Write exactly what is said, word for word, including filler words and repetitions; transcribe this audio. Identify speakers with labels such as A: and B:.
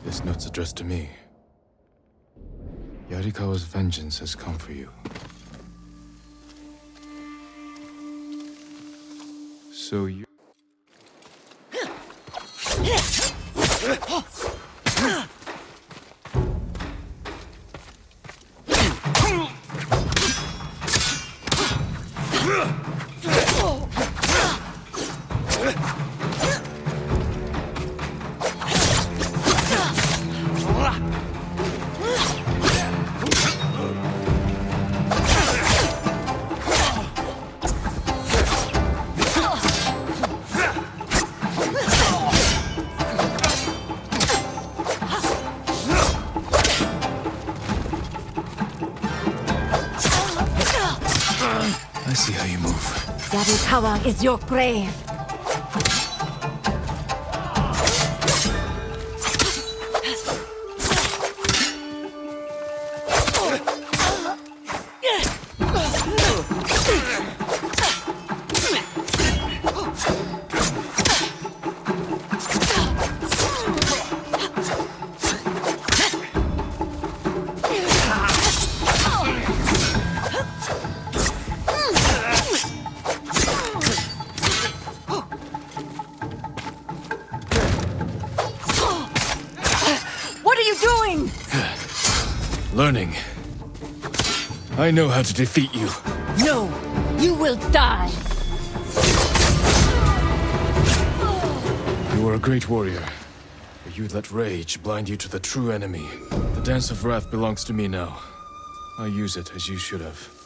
A: This note's addressed to me. Yarikawa's vengeance has come for you. So you... I see how you move.
B: Yarikawa is your grave. What are you doing?
A: Learning. I know how to defeat you.
B: No, you will die.
A: You were a great warrior, but you let rage blind you to the true enemy. The Dance of Wrath belongs to me now. I use it as you should have.